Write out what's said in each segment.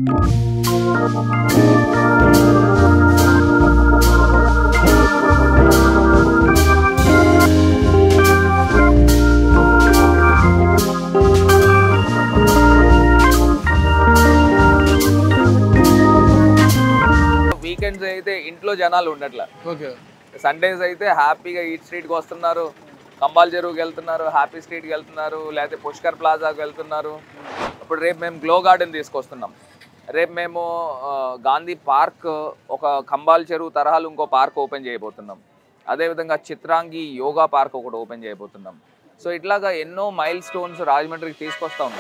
Weekends అయితే ఇంట్లో జనాలు ఉండట్లా. ఓకే. సండేస్ అయితే హ్యాపీగా ఈట్ స్ట్రీట్కి వస్తున్నారు, కంబాల్ చెరువుకి వెళ్తున్నారు, హ్యాపీ స్ట్రీట్కి వెళ్తున్నారు, లేకపోతే పుష్కర్ ప్లాజాకి వెళ్తున్నారు. ఇప్పుడు రేపు మేము గ్లో గార్డెన్ తీసుకొస్తున్నాం. రేపు మేము గాంధీ పార్క్, ఒక కంబాల్ చెరువు తరహాలు ఇంకో పార్క్ ఓపెన్ చేయబోతున్నాం. అదేవిధంగా చిత్రాంగి యోగా పార్క్ ఒకటి ఓపెన్ చేయబోతున్నాం. సో ఇట్లాగా ఎన్నో మైల్ స్టోన్స్ రాజమండ్రికి తీసుకొస్తా ఉన్నాం.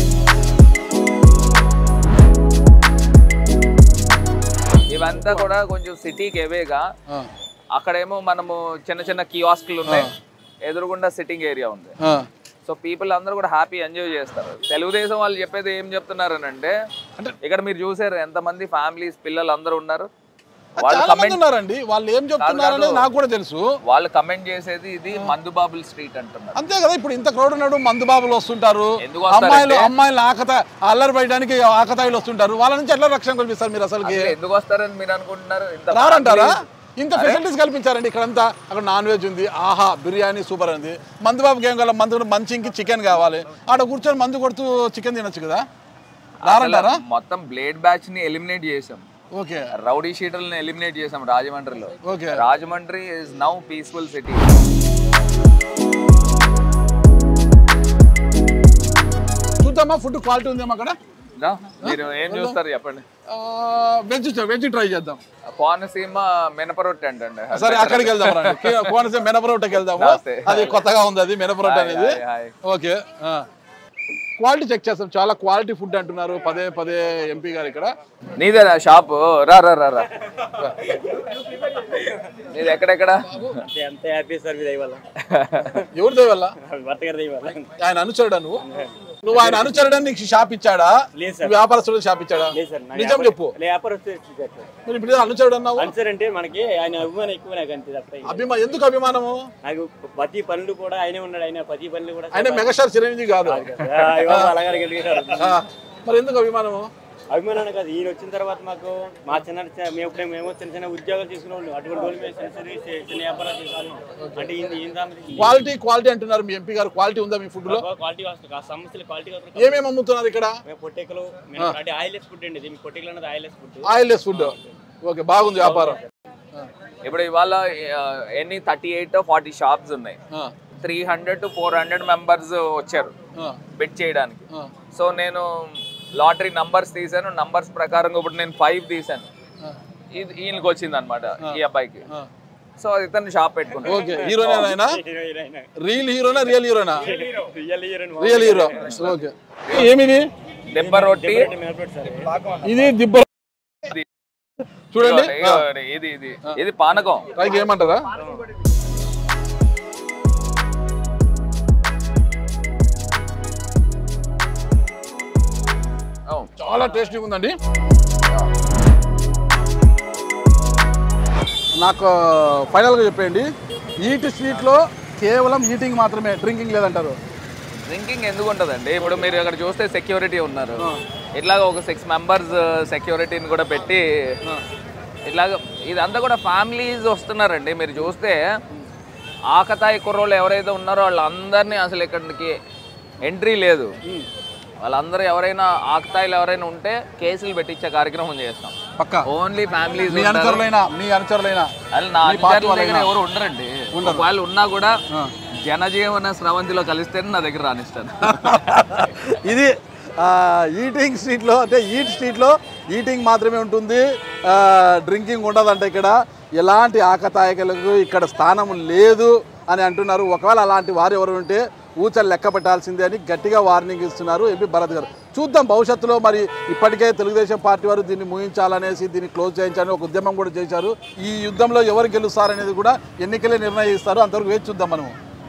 ఇవంతా కూడా కొంచెం సిటీకి ఎవేగా, అక్కడేమో మనము చిన్న చిన్న కియాస్క్లు ఉన్నాయి, ఎదురుగుండా సిట్టింగ్ ఏరియా ఉంది. సో పీపుల్ అందరూ కూడా హ్యాపీ ఎంజాయ్ చేస్తారు. తెలుగుదేశం వాళ్ళు చెప్పేది ఏం చెప్తున్నారని అంటే, ఇక్కడ మీరు చూసారు ఎంతమంది ఫ్యామిలీస్ పిల్లలు అందరూ ఉన్నారు. వాళ్ళు ఏం చెప్తున్నారు నాకు కూడా తెలుసు. వాళ్ళు కమెంట్ చేసేది ఇది మందుబాబుల్ స్ట్రీట్ అంటున్నారు. అంతే కదా, ఇప్పుడు ఇంత క్రౌడ్ ఉన్నాడు, మందుబాబులు వస్తుంటారు, అమ్మాయిలు అల్లరి బయటానికి ఆకతాయిలు వస్తుంటారు. వాళ్ళ నుంచి ఎట్లా రక్షణ కల్పిస్తారు మీరు? అసలు ఎందుకు వస్తారని మీరు అనుకుంటున్నారు? రారంటారా? ఇంత ఫెసిలిటీస్ కల్పించారండి ఇక్కడంతా. అక్కడ నాన్ వెజ్ ఉంది, ఆహా బిర్యానీ సూపర్ ఉంది. మందుబాబుకి ఏం కావాలి? మంచికి చికెన్ కావాలి. ఆడ కూర్చొని మందు కొడుతూ చికెన్ తినొచ్చు కదా. రారంటారా? మొత్తం బ్లేడ్ బ్యాచ్ ని ఎలిమినేట్ చేసాం. ఓకే. రౌడీ షీటర్లను ఎలిమినేట్ చేసాం రాజమండ్రిలో. Okay. Rajahmundry is now peaceful city. చూద్దామా ఫుడ్ క్వాలిటీ ఉందేమో అక్కడ? మీరు ఏం చూస్తారు చెప్పండి. వెజ్ ట్రై చేద్దాం. కోనసీమ మినపరొట్టె అంటండి. సరే అక్కడికి వెళ్దాం. కోనసీమ మినపరొట్టెకి వెళ్దాము. అది కొత్తగా ఉంది, అది మినపరొట్టె అనేది. ఓకే, క్వాలిటీ చెక్ చేస్తాం. చాలా క్వాలిటీ ఫుడ్ అంటున్నారు పదే పదే ఎంపీ గారు. ఇక్కడ నీదేనా షాపు? రా రా రా రా. నీది ఎక్కడెక్కడ? ఎవరి దయ వల్ల? ఆయన అనుచరుడా నువ్వు? నువ్వు ఆయన అనుచరుడని నీకు షాప్ ఇచ్చాడా? వ్యాపారస్తుడు షాప్ ఇచ్చాడా? నిజం చెప్పు. ఇప్పుడు అనుచరుడు అన్నావు. అభిమానం ఎందుకు? అభిమానము నాకు ప్రతి పనులు కూడా ఆయనే ఉన్నాడు. ఆయన ప్రతి పనులు కూడా ఆయన మెగాస్టార్ చిరంజీవి కాదు. మరి ఎందుకు అభిమానము? అభిమానం కాదు, ఈయన వచ్చిన తర్వాత మాకు మా మేము చిన్న చిన్న ఉద్యోగాలు తీసుకున్నాం. అటువంటి వాళ్ళు చిన్న వ్యాపారాలు చేసాను. అంటే క్వాలిటీ అంటున్నారు మీ ఎంపీ గారు. క్వాలిటీ ఉందా మీ ఫుడ్ లో? క్వాలిటీ సమస్యలు క్వాలిటీ. ఏమేమి అమ్ముతున్నారు ఇక్కడ? పొట్టెకలు అంటే ఆయిల్లెస్ ఫుడ్ అండి. ఇది పొట్టెకలు అనేది ఆయిల్లెస్ ఫుడ్. ఓకే, బాగుంది వ్యాపారం. ఇప్పుడు ఇవాళ ఎన్ని 38-40 షాప్స్ ఉన్నాయి. 300 to 400 మెంబర్స్ వచ్చారు బెట్ చేయడానికి. సో నేను లాటరీ నంబర్స్ తీసాను. నంబర్స్ ప్రకారం ఇప్పుడు నేను 5 తీసాను. ఇది ఈయనకి వచ్చింది అనమాట, ఈ అబ్బాయికి. సో ఇతను షాప్ పెట్టుకున్నాను. ఓకే, హీరోనా? రియల్ హీరోనా? రియల్ హీరోనా? Real hero. ఓకే. ఏమిది? దిబ్బ రొట్టి. ఇది దిబ్బ చూడండి. ఇది పానకం. ఏమంటారా? చాలా టేస్టీగా ఉందండి. నాకు ఫైనల్గా చెప్పండి, ఈట్ స్ట్రీట్లో కేవలం ఈటింగ్ మాత్రమే, డ్రింకింగ్ లేదంటారు. డ్రింకింగ్ ఎందుకు ఉంటుందండి? ఇప్పుడు మీరు ఇక్కడ చూస్తే సెక్యూరిటీ ఉన్నారు. ఇట్లాగ ఒక 6 మెంబర్స్ సెక్యూరిటీని కూడా పెట్టి ఇట్లాగ ఇదంతా కూడా ఫ్యామిలీస్ వస్తున్నారండి. మీరు చూస్తే ఆకతాయి కుర్రోళ్ళు ఎవరైతే ఉన్నారో వాళ్ళందరినీ అసలు ఇక్కడికి ఎంట్రీ లేదు. వాళ్ళందరూ ఎవరైనా ఆకతాయిలు ఎవరైనా ఉంటే కేసులు పెట్టించే కార్యక్రమం చేస్తాం. పక్కా ఓన్లీ ఫ్యామిలీస్. మీ అనుచరులైనా నా అనుచరుల దగ్గర ఎవరు ఉండరండి. వాళ్ళు ఉన్నా కూడా జనజీవన స్రవంతిలో కలిస్తేనే నా దగ్గర రానిస్తాను. ఇది ఈటింగ్ స్ట్రీట్లో, అంటే ఈట్ స్ట్రీట్లో ఈటింగ్ మాత్రమే ఉంటుంది, డ్రింకింగ్ ఉండదంట. ఇక్కడ ఎలాంటి ఆకతాయికలకు ఇక్కడ స్థానం లేదు అని అంటున్నారు. ఒకవేళ అలాంటి వారు ఎవరు ఉంటే ఊచలు లెక్క పెట్టాల్సిందే అని గట్టిగా వార్నింగ్ ఇస్తున్నారు ఎంపీ భరత్ గారు. చూద్దాం భవిష్యత్తులో. మరి ఇప్పటికే తెలుగుదేశం పార్టీ వారు దీన్ని ముగించాలనేసి, దీన్ని క్లోజ్ చేయించాలని ఒక ఉద్యమం కూడా చేశారు. ఈ యుద్ధంలో ఎవరు గెలుస్తారనేది కూడా ఎన్నికలే నిర్ణయిస్తారు. అంతవరకు వేచి చూద్దాం మనము.